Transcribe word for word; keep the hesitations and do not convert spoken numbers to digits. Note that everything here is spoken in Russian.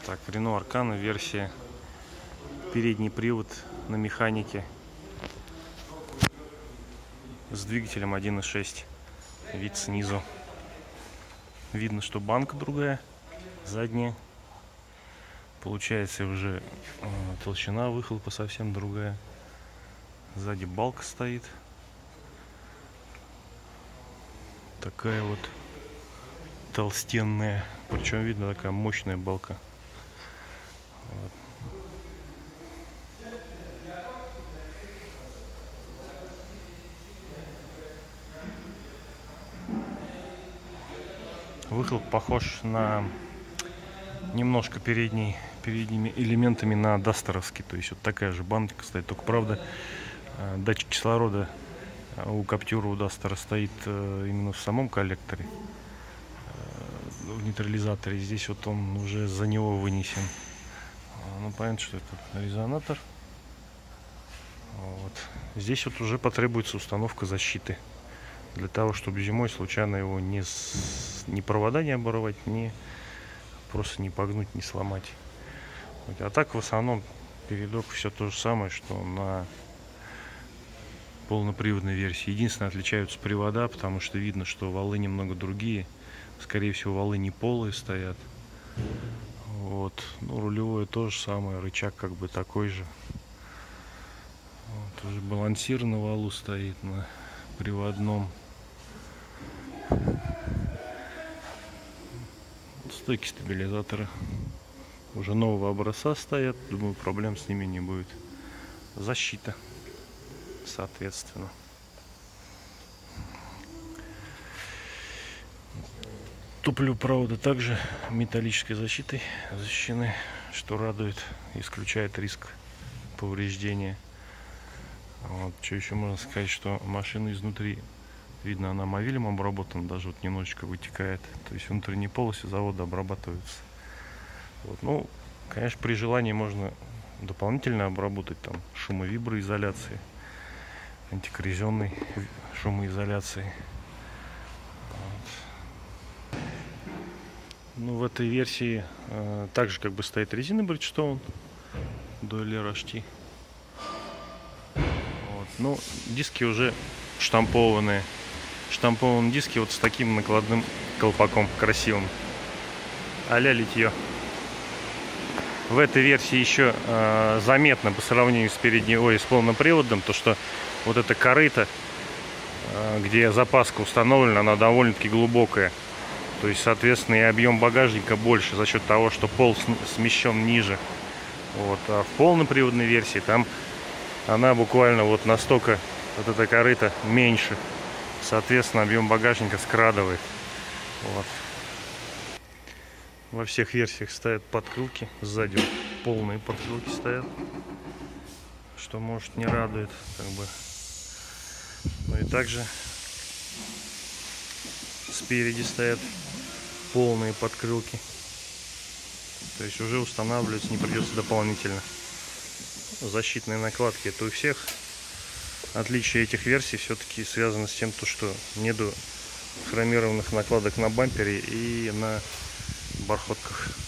Так, Renault Arcana, версия передний привод на механике с двигателем один и шесть. Вид снизу. Видно, что банка другая, задняя. Получается уже э, толщина выхлопа совсем другая. Сзади балка стоит. Такая вот толстенная. Причем видно, такая мощная балка. Вот. Выхлоп похож на немножко передний, передними элементами на дастеровский. То есть вот такая же банка стоит. Только правда датчик кислорода у Каптюра, у Дастера стоит именно в самом коллекторе, в нейтрализаторе. Здесь вот он уже за него вынесен. Ну, понятно, что это резонатор. Вот. Здесь вот уже потребуется установка защиты, для того, чтобы зимой случайно его не, с... ни провода не оборвать, ни просто не погнуть, не сломать. Вот. А так в основном передок все то же самое, что на полноприводной версии. Единственное, отличаются привода, потому что видно, что валы немного другие. Скорее всего, валы не полые стоят. Вот. Ну, рулевое то же самое, рычаг как бы такой же. Вот. Уже балансир на валу стоит, на приводном. Стойки стабилизатора уже нового образца стоят. Думаю, проблем с ними не будет. Защита, соответственно. Топлив-проводы также металлической защитой защищены, что радует, исключает риск повреждения. Вот. Что еще можно сказать, что машина изнутри, видно, она мовилем обработана, даже вот немножечко вытекает. То есть внутренние полосы завода обрабатываются. Вот. Ну, конечно, при желании можно дополнительно обработать там шумовиброизоляцией, антикоррозионной шумоизоляцией. Вот. Ну, в этой версии э, также как бы стоит резина Bridgestone Dual Air эйч ти. Вот. Ну, диски уже штампованные. Штампованные диски вот с таким накладным колпаком красивым, а-ля литье. В этой версии еще э, заметно по сравнению с передней, ой, с полным приводом, то что вот эта корыта, э, где запаска установлена, она довольно-таки глубокая. То есть, соответственно, и объем багажника больше за счет того, что пол смещен ниже. Вот. А в полноприводной версии там она буквально вот настолько, вот эта корыта, меньше. Соответственно, объем багажника скрадывает. Вот. Во всех версиях стоят подкрылки. Сзади полные подкрылки стоят, что, может, не радует, как бы. Ну и также спереди стоят полные подкрылки. То есть уже устанавливать не придется дополнительно. Защитные накладки это у всех. Отличие этих версий все-таки связано с тем, что нету хромированных накладок на бампере и на бархотках.